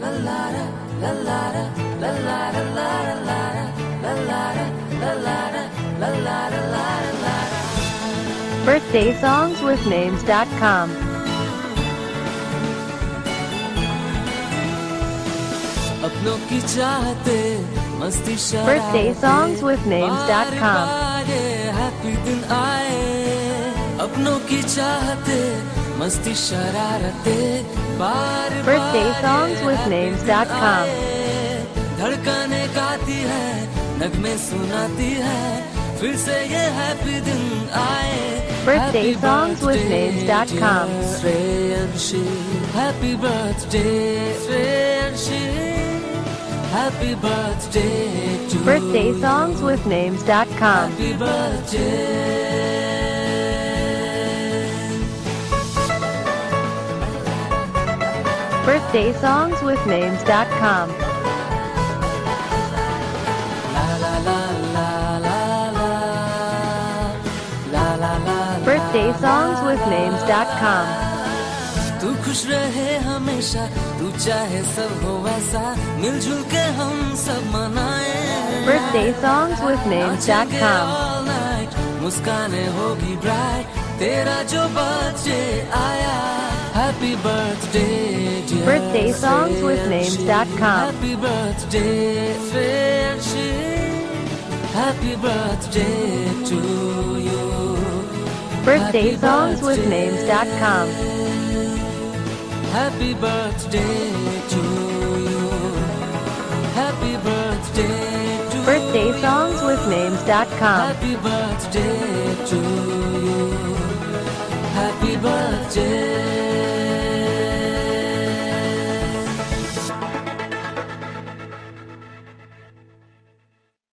BirthdaySongsWithNames.com. अपनों की चाहते मस्ती BirthdaySongsWithNames.com. हैप्पी दिन आए अपनों की चाहते मस्ती शरारते बार BirthdaySongsWithNames.com. धड़कने गाती है नगमे सुनाती है फिर से ये हैप्पी दिन आए BirthdaySongsWithNames.com. Happy birthday, Shreyanshi. Happy birthday to BirthdaySongsWithNames.com. Happy birthday. BirthdaySongsWithNames.com. La la la la la la la la la. BirthdaySongsWithNames.com. तू खुश रहे हमेशा तू चाहे सब हो वैसा मिलजुल के हम सब मनाए BirthdaySongsWithNames.com. all night मुस्काने होगी ब्राइट तेरा जो बर्थडे आया happy birthday BirthdaySongsWithNames.com. Happy birthday happy birthday to you BirthdaySongsWithNames.com. Happy birthday to you. Happy birthday to BirthdaySongsWithNames.com. Happy birthday to you. Happy birthday.